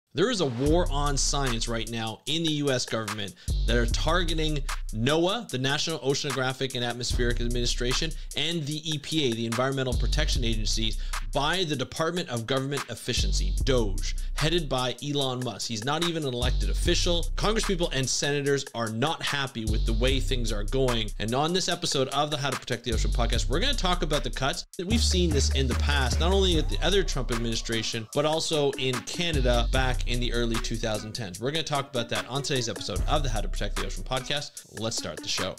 There is a war on science right now in the US government that are targeting NOAA, the National Oceanographic and Atmospheric Administration, and the EPA, the Environmental Protection Agency, by the Department of Government Efficiency, DOGE, headed by Elon Musk. He's not even an elected official. Congresspeople and senators are not happy with the way things are going. And on this episode of the How to Protect the Ocean podcast, we're going to talk about the cuts. We've seen this in the past, not only at the other Trump administration, but also in Canada back in the early 2010s. We're going to talk about that on today's episode of the How to Protect the Ocean podcast. Let's start the show.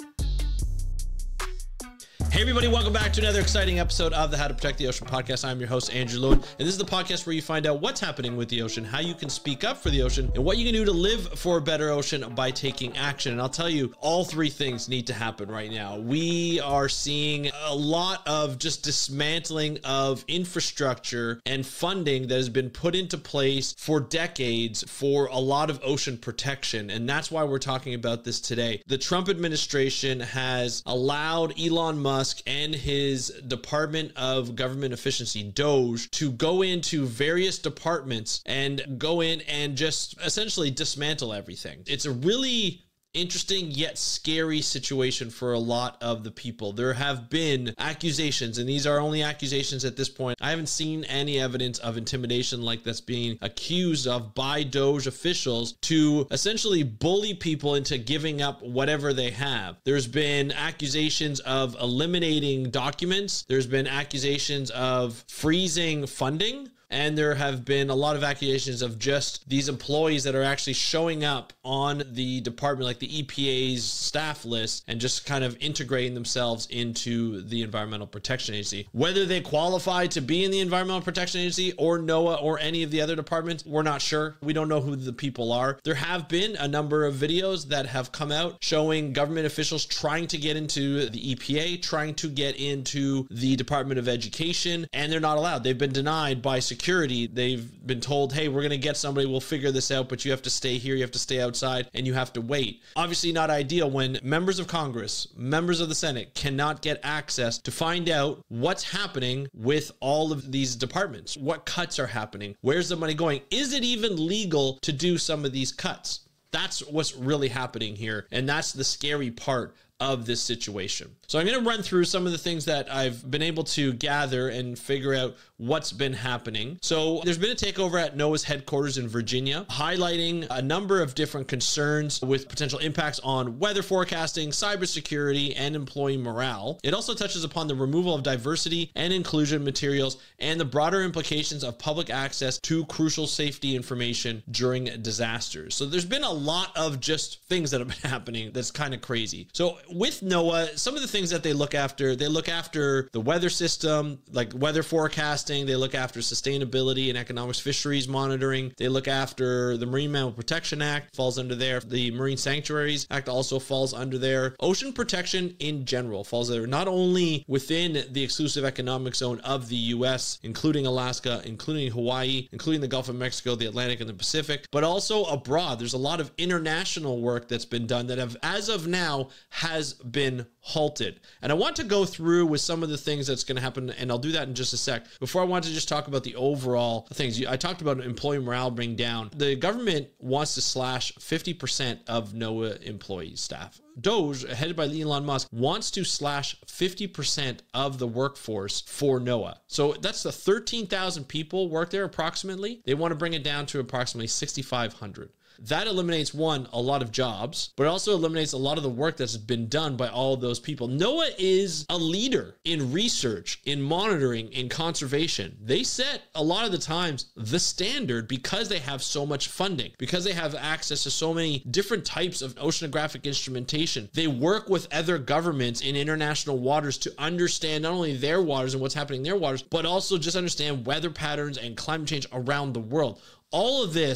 Hey everybody, welcome back to another exciting episode of the How to Protect the Ocean podcast. I'm your host, Andrew Lewin, and this is the podcast where you find out what's happening with the ocean, how you can speak up for the ocean, and what you can do to live for a better ocean by taking action. And I'll tell you, all three things need to happen right now. We are seeing a lot of just dismantling of infrastructure and funding that has been put into place for decades for a lot of ocean protection, and that's why we're talking about this today. The Trump administration has allowed Elon Musk and his Department of Government Efficiency, DOGE, to go into various departments and go in and just essentially dismantle everything. It's a really interesting yet scary situation for a lot of the people. There have been accusations, and these are only accusations at this point. I haven't seen any evidence of intimidation like that's being accused of by DOGE officials to essentially bully people into giving up whatever they have. There's been accusations of eliminating documents. There's been accusations of freezing funding. And there have been a lot of accusations of just these employees that are actually showing up on the department, like the EPA's staff list, and just kind of integrating themselves into the Environmental Protection Agency. Whether they qualify to be in the Environmental Protection Agency or NOAA or any of the other departments, we're not sure. We don't know who the people are. There have been a number of videos that have come out showing government officials trying to get into the EPA, trying to get into the Department of Education, and they're not allowed. They've been denied by security. They've been told, hey, we're going to get somebody, we'll figure this out, but you have to stay here, you have to stay outside, and you have to wait. Obviously not ideal when members of Congress, members of the Senate cannot get access to find out what's happening with all of these departments. What cuts are happening? Where's the money going? Is it even legal to do some of these cuts? That's what's really happening here, and that's the scary part of this situation. So I'm going to run through some of the things that I've been able to gather and figure out what's been happening. So there's been a takeover at NOAA's headquarters in Virginia, highlighting a number of different concerns with potential impacts on weather forecasting, cybersecurity, and employee morale. It also touches upon the removal of diversity and inclusion materials and the broader implications of public access to crucial safety information during disasters. So there's been a lot of just things that have been happening that's kind of crazy. So with NOAA, some of the things that they look after the weather system, like weather forecasting. They look after sustainability and economics, fisheries monitoring. They look after the Marine Mammal Protection Act, falls under there. The Marine Sanctuaries Act also falls under there. Ocean protection in general falls there, not only within the exclusive economic zone of the U.S., including Alaska, including Hawaii, including the Gulf of Mexico, the Atlantic, and the Pacific, but also abroad. There's a lot of international work that's been done that have, as of now, has been halted. And I want to go through with some of the things that's going to happen, and I'll do that in just a sec. Before, I want to just talk about the overall things. I talked about employee morale being down. The government wants to slash 50% of NOAA employees, staff. DOGE, headed by Elon Musk, wants to slash 50% of the workforce for NOAA. So that's the 13,000 people work there approximately. They want to bring it down to approximately 6,500. That eliminates, one, a lot of jobs, but also eliminates a lot of the work that's been done by all of those people. NOAA is a leader in research, in monitoring, in conservation. They set, a lot of the times, the standard because they have so much funding, because they have access to so many different types of oceanographic instrumentation. They work with other governments in international waters to understand not only their waters and what's happening in their waters, but also just understand weather patterns and climate change around the world. All of this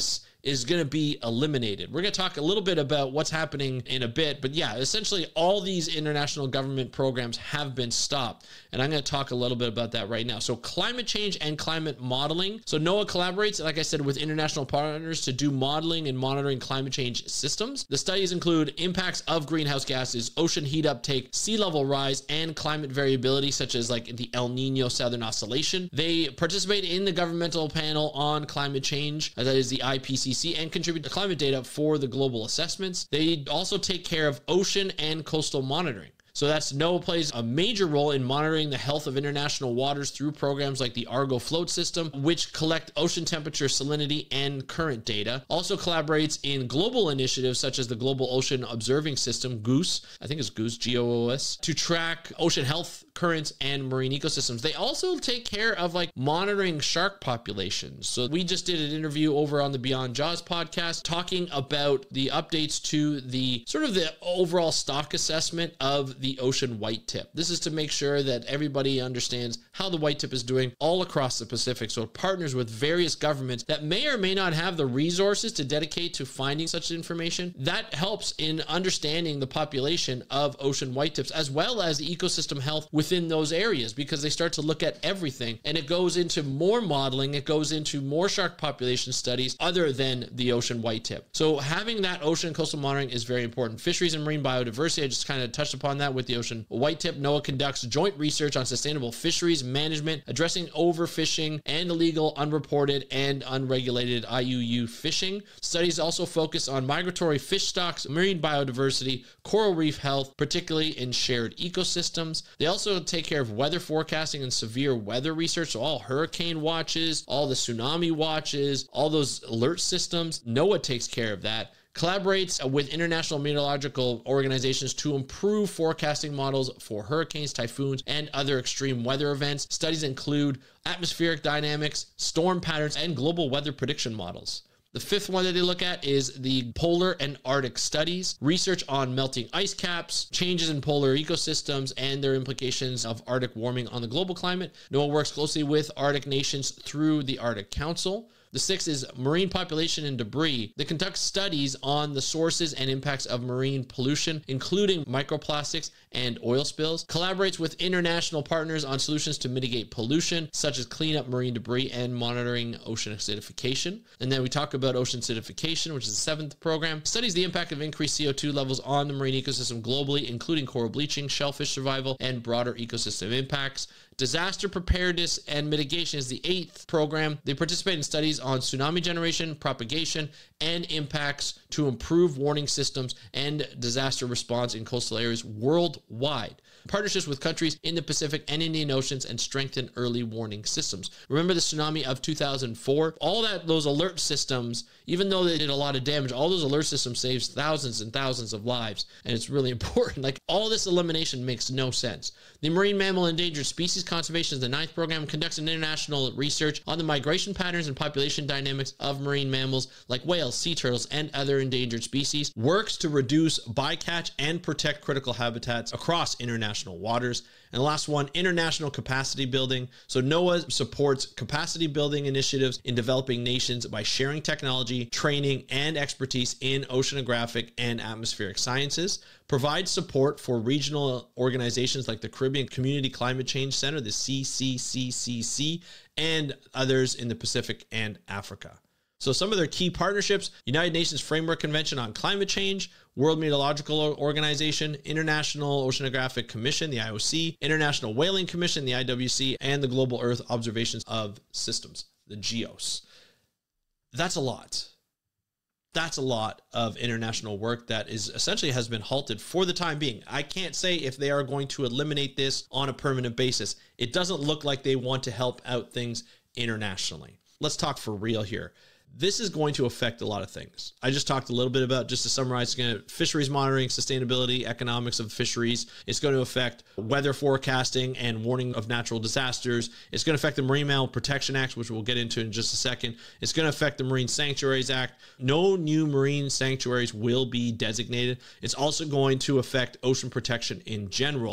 is going to be eliminated. We're going to talk a little bit about what's happening in a bit, but yeah, essentially all these international government programs have been stopped. And I'm going to talk a little bit about that right now. So climate change and climate modeling. So NOAA collaborates, like I said, with international partners to do modeling and monitoring climate change systems. The studies include impacts of greenhouse gases, ocean heat uptake, sea level rise, and climate variability, such as like the El Nino Southern Oscillation. They participate in the governmental panel on climate change, that is the IPCC, and contribute to climate data for the global assessments. They also take care of ocean and coastal monitoring. So that's NOAA plays a major role in monitoring the health of international waters through programs like the Argo float system, which collect ocean temperature, salinity, and current data. Also collaborates in global initiatives such as the Global Ocean Observing System, GOOS, I think it's GOOS, G-O-O-S, to track ocean health, currents, and marine ecosystems. They also take care of like monitoring shark populations. So we just did an interview over on the Beyond Jaws podcast talking about the updates to the sort of the overall stock assessment of the ocean whitetip. This is to make sure that everybody understands how the whitetip is doing all across the Pacific. So it partners with various governments that may or may not have the resources to dedicate to finding such information. That helps in understanding the population of ocean whitetips as well as the ecosystem health within those areas, because they start to look at everything and it goes into more modeling, it goes into more shark population studies other than the ocean whitetip. So having that ocean and coastal monitoring is very important. Fisheries and marine biodiversity, I just kind of touched upon that with the ocean whitetip. NOAA conducts joint research on sustainable fisheries management, addressing overfishing and illegal, unreported, and unregulated IUU fishing. Studies also focus on migratory fish stocks, marine biodiversity, coral reef health, particularly in shared ecosystems. They also take care of weather forecasting and severe weather research, so all hurricane watches, all the tsunami watches, all those alert systems. NOAA takes care of that. Collaborates with international meteorological organizations to improve forecasting models for hurricanes, typhoons, and other extreme weather events. Studies include atmospheric dynamics, storm patterns, and global weather prediction models. The fifth one that they look at is the polar and Arctic studies, research on melting ice caps, changes in polar ecosystems, and their implications of Arctic warming on the global climate. NOAA works closely with Arctic nations through the Arctic Council. The sixth is marine population and debris. They conduct studies on the sources and impacts of marine pollution, including microplastics and oil spills. Collaborates with international partners on solutions to mitigate pollution, such as clean up marine debris and monitoring ocean acidification. And then we talk about ocean acidification, which is the seventh program. Studies the impact of increased CO2 levels on the marine ecosystem globally, including coral bleaching, shellfish survival, and broader ecosystem impacts. Disaster preparedness and mitigation is the eighth program. They participate in studies on tsunami generation, propagation, and impacts to improve warning systems and disaster response in coastal areas worldwide. Partnerships with countries in the Pacific and Indian Oceans, and strengthen early warning systems. Remember the tsunami of 2004? All those alert systems, even though they did a lot of damage, all those alert systems saves thousands and thousands of lives. And it's really important. Like, all this elimination makes no sense. The Marine Mammal Endangered Species Conservation is the ninth program. Conducts an international research on the migration patterns and population dynamics of marine mammals like whales, sea turtles, and other endangered species. Works to reduce bycatch and protect critical habitats across international waters. And the last one, international capacity building. So NOAA supports capacity building initiatives in developing nations by sharing technology, training, and expertise in oceanographic and atmospheric sciences. Provides support for regional organizations like the Caribbean Community Climate Change Center, the CCCCC, and others in the Pacific and Africa. So some of their key partnerships: United Nations Framework Convention on Climate Change, World Meteorological Organization, International Oceanographic Commission, the IOC, International Whaling Commission, the IWC, and the Global Earth Observations of Systems, the GEOS. That's a lot. That's a lot of international work that is essentially has been halted for the time being. I can't say if they are going to eliminate this on a permanent basis. It doesn't look like they want to help out things internationally. Let's talk for real here. This is going to affect a lot of things. I just talked a little bit about, just to summarize, fisheries monitoring, sustainability, economics of fisheries. It's going to affect weather forecasting and warning of natural disasters. It's going to affect the Marine Mammal Protection Act, which we'll get into in just a second. It's going to affect the Marine Sanctuaries Act. No new marine sanctuaries will be designated. It's also going to affect ocean protection in general.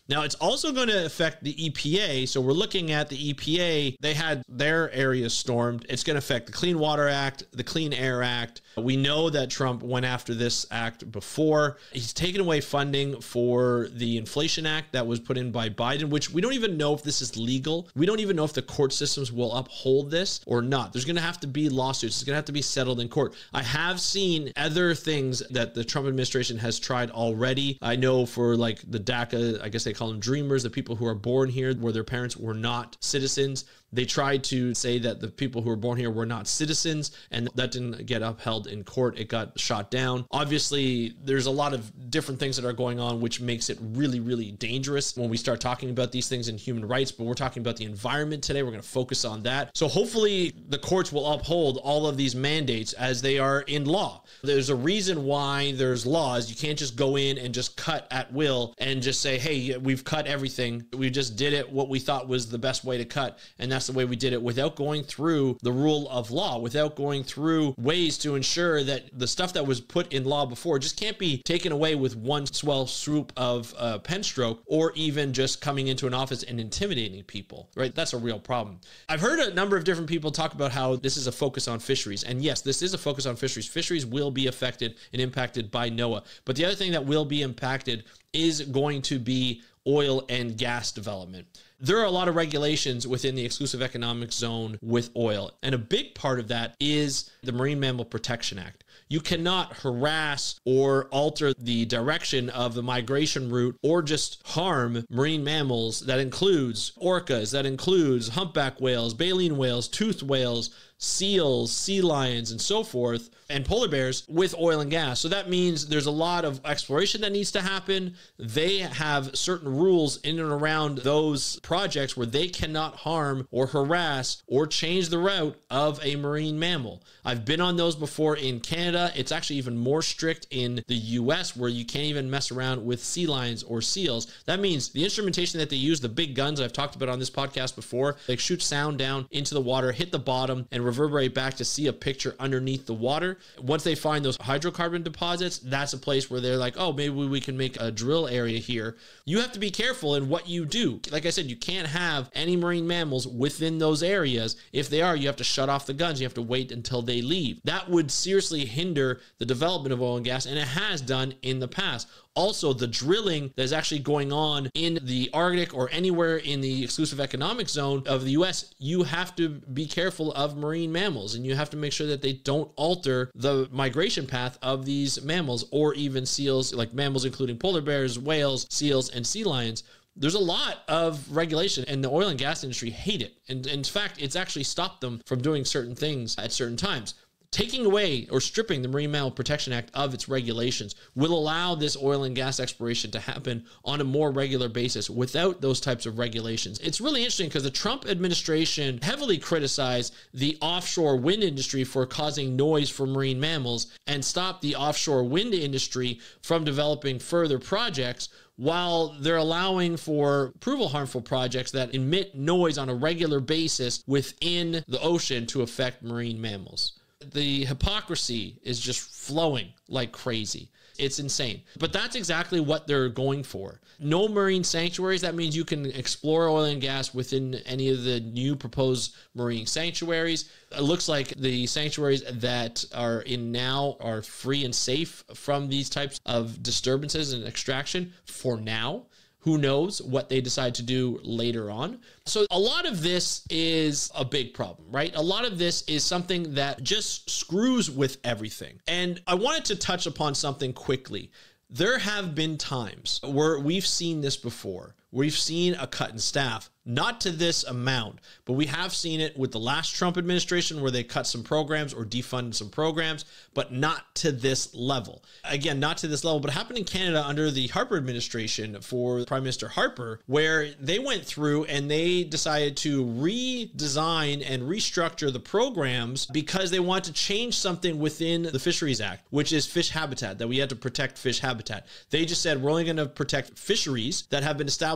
Now, it's also going to affect the EPA. So we're looking at the EPA. They had their areas stormed. It's going to affect the Clean Water Act, the Clean Air Act. We know that Trump went after this act before. He's taken away funding for the Inflation Act that was put in by Biden, which we don't even know if this is legal. We don't even know if the court systems will uphold this or not. There's going to have to be lawsuits. It's going to have to be settled in court. I have seen other things that the Trump administration has tried already. I know for like the DACA, I guess they call them dreamers, the people who are born here where their parents were not citizens. They tried to say that the people who were born here were not citizens, and that didn't get upheld in court. It got shot down. Obviously, there's a lot of different things that are going on, which makes it really, really dangerous when we start talking about these things in human rights, but we're talking about the environment today. We're going to focus on that. So hopefully the courts will uphold all of these mandates as they are in law. There's a reason why there's laws. You can't just go in and just cut at will and just say, hey, we've cut everything. We just did it what we thought was the best way to cut. And that's the way we did it without going through the rule of law, without going through ways to ensure that the stuff that was put in law before just can't be taken away with one swell swoop of pen stroke, or even just coming into an office and intimidating people, right? That's a real problem. I've heard a number of different people talk about how this is a focus on fisheries. And yes, this is a focus on fisheries. Fisheries will be affected and impacted by NOAA. But the other thing that will be impacted is going to be oil and gas development. There are a lot of regulations within the exclusive economic zone with oil, and a big part of that is the Marine Mammal Protection Act. You cannot harass or alter the direction of the migration route or just harm marine mammals. That includes orcas, that includes humpback whales, baleen whales, toothed whales, seals, sea lions, and so forth, and polar bears with oil and gas. So that means there's a lot of exploration that needs to happen. They have certain rules in and around those projects where they cannot harm or harass or change the route of a marine mammal. I've been on those before in Canada. It's actually even more strict in the US, where you can't even mess around with sea lions or seals. That means the instrumentation that they use, the big guns I've talked about on this podcast before, they shoot sound down into the water, hit the bottom, and reverberate back to see a picture underneath the water. Once they find those hydrocarbon deposits, that's a place where they're like, oh, maybe we can make a drill area here. You have to be careful in what you do. Like I said, you can't have any marine mammals within those areas. If they are, you have to shut off the guns. You have to wait until they leave. That would seriously hinder the development of oil and gas, and it has done in the past. Also, the drilling that is actually going on in the Arctic or anywhere in the exclusive economic zone of the US, you have to be careful of marine mammals, and you have to make sure that they don't alter the migration path of these mammals, or even seals, like mammals including polar bears, whales, seals, and sea lions. There's a lot of regulation, and the oil and gas industry hate it. And in fact, it's actually stopped them from doing certain things at certain times. Taking away or stripping the Marine Mammal Protection Act of its regulations will allow this oil and gas exploration to happen on a more regular basis without those types of regulations. It's really interesting because the Trump administration heavily criticized the offshore wind industry for causing noise for marine mammals and stopped the offshore wind industry from developing further projects, while they're allowing for approval harmful projects that emit noise on a regular basis within the ocean to affect marine mammals. The hypocrisy is just flowing like crazy. It's insane. But that's exactly what they're going for. No marine sanctuaries. That means you can explore oil and gas within any of the new proposed marine sanctuaries. It looks like the sanctuaries that are in now are free and safe from these types of disturbances and extraction for now. Who knows what they decide to do later on. So a lot of this is a big problem, right? A lot of this is something that just screws with everything. And I wanted to touch upon something quickly. There have been times where we've seen this before. We've seen a cut in staff, not to this amount, but we have seen it with the last Trump administration where they cut some programs or defunded some programs, but not to this level. Again, not to this level, but it happened in Canada under the Harper administration for Prime Minister Harper, where they went through and they decided to redesign and restructure the programs because they wanted to change something within the Fisheries Act, which is fish habitat, that we had to protect fish habitat. They just said, we're only going to protect fisheries that have been established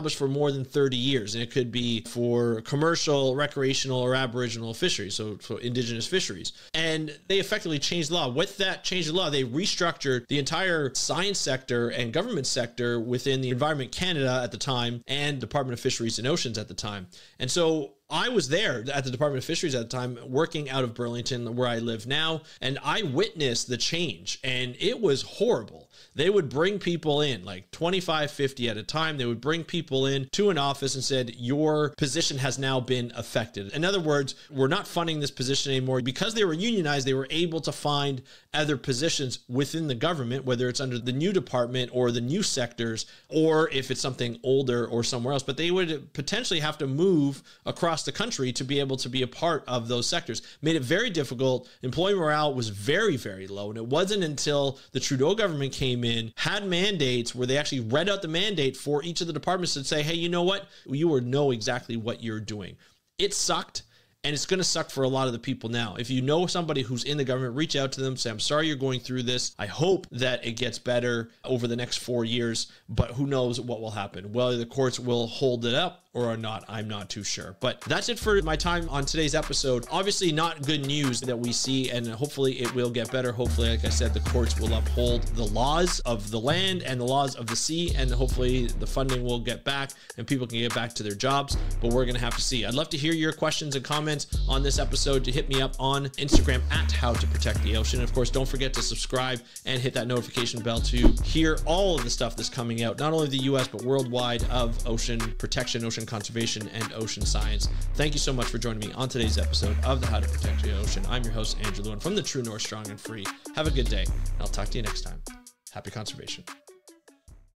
established for more than 30 years, and it could be for commercial, recreational, or aboriginal fisheries, so indigenous fisheries. And they effectively changed the law. With that change of law, they restructured the entire science sector and government sector within the Environment Canada at the time and Department of Fisheries and Oceans at the time. And so I was there at the Department of Fisheries at the time, working out of Burlington, where I live now, and I witnessed the change, and it was horrible. They would bring people in, like 25, 50 at a time. They would bring people in to an office and said, your position has now been affected. In other words, we're not funding this position anymore. Because they were unionized, they were able to find other positions within the government, whether it's under the new department or the new sectors, or if it's something older or somewhere else. But they would potentially have to move across the country to be able to be a part of those sectors. Made it very difficult. Employee morale was very, very low. And it wasn't until the Trudeau government came in, had mandates where they actually read out the mandate for each of the departments to say, hey, you know what? You know exactly what you're doing. It sucked. And it's going to suck for a lot of the people now. If you know somebody who's in the government, reach out to them, say, I'm sorry you're going through this. I hope that it gets better over the next 4 years, but who knows what will happen. Whether the courts will hold it up or not, I'm not too sure. But that's it for my time on today's episode. Obviously not good news that we see, and hopefully it will get better. Hopefully, like I said, the courts will uphold the laws of the land and the laws of the sea, and hopefully the funding will get back and people can get back to their jobs, but we're going to have to see. I'd love to hear your questions and comments on this episode. To hit me up on Instagram at How to Protect the Ocean. Of course, don't forget to subscribe and hit that notification bell to hear all of the stuff that's coming out, not only the US, but worldwide, of ocean protection, ocean conservation, and ocean science. Thank you so much for joining me on today's episode of the How to Protect the Ocean. I'm your host, Andrew Lewin, from the True North, Strong and Free. Have a good day, and I'll talk to you next time. Happy conservation.